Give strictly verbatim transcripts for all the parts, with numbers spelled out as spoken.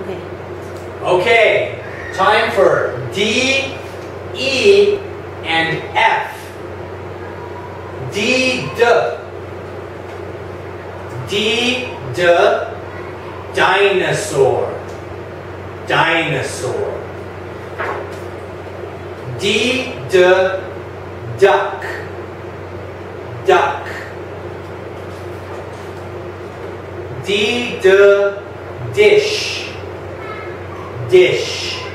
Okay. Okay, time for D, E, and F. D, D. D, D, dinosaur. Dinosaur. D, D, duck. Duck. D, D, dish. Dish.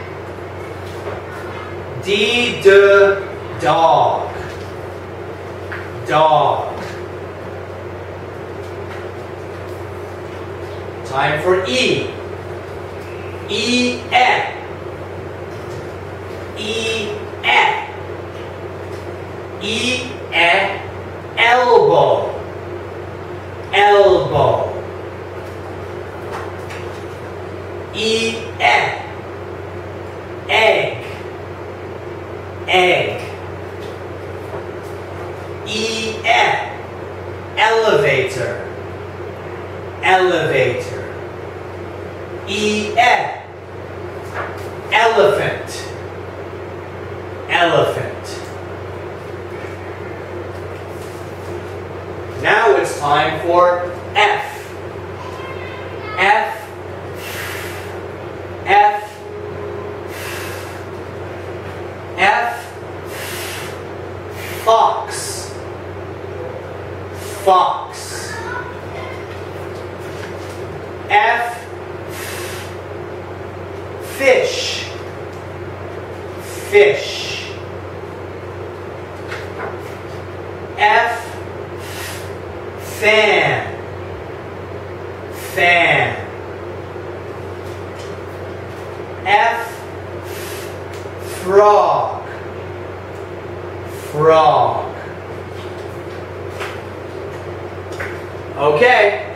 D, D, dog. Dog. Time for E. E, E. E, E. E, E, elbow. Elbow. E, E. Egg. Egg. E, E. Elevator. Elevator. E, E. Elephant. Elephant. Now it's time for F. F. F. F. Fox. Fox. F. Fish. Fish. F. Fan. Fan. F. Frog. Frog. Okay.